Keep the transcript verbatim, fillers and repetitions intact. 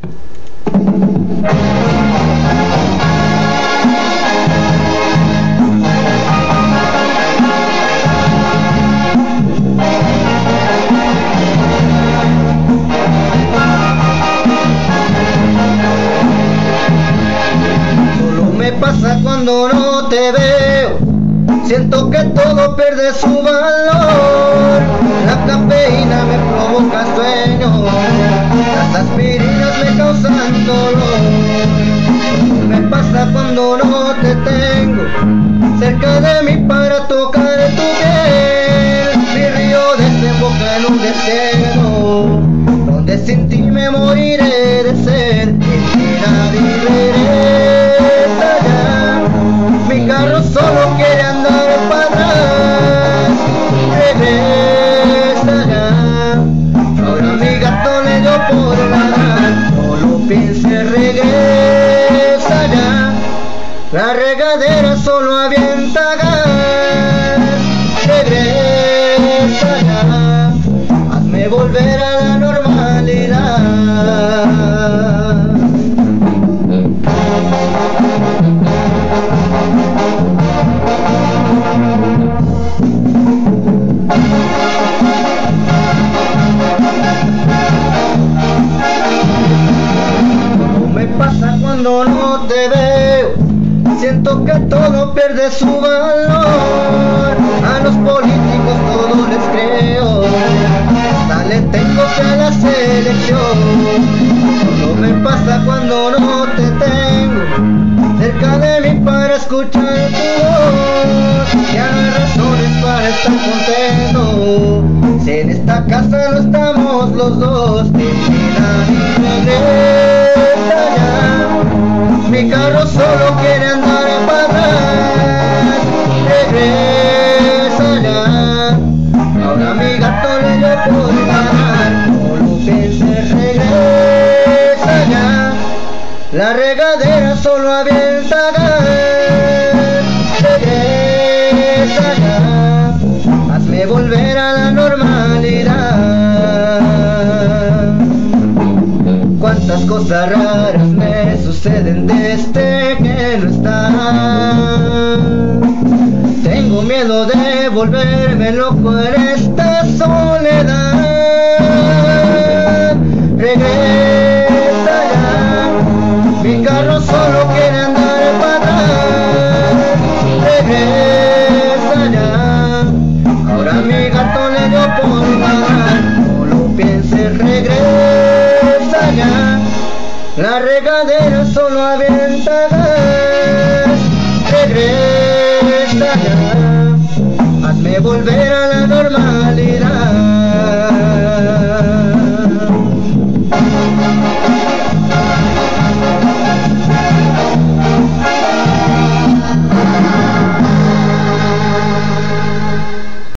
Pasa cuando no te veo, siento que todo pierde su valor. La cafeína me provoca sueño, las aspirinas me causan dolor. Me pasa cuando no te tengo cerca de mí para tocar tu piel. Mi río desemboca en un desierto, donde sin ti me moriré de sed. Nadie regresa ya, mi carro solo quiere andar para atrás. Regresa ya, ahora mi gato le dio por ladrar. No lo pienses, regresa ya, la regadera solo avienta gas. Regresa ya, hazme volver a la normalidad. Pasa cuando no te veo, siento que todo pierde su valor. A los políticos todo les creo, hasta le tengo que a la selección. Todo me pasa cuando no te tengo cerca de mí para escuchar tu voz. Ya no hay razones para estar contento, si en esta casa no estamos los dos. Mi carro solo quiere andar para atrás. Regresa ya, ahora mi gato le dio por ganar. No lo pienses, regresa ya, la regadera solo avienta gas. Regresa ya, hazme volver a la normalidad. Cuántas cosas raras me suceden desde que no estás. Tengo miedo de volverme loco en esta soledad. Regresa ya, mi carro solo quiere andar para atrás. Regresa ya, ahora mi gato le dio por ganar. No lo pienses, regresa ya, la regadera solo avienta gas. Regresa ya, hazme volver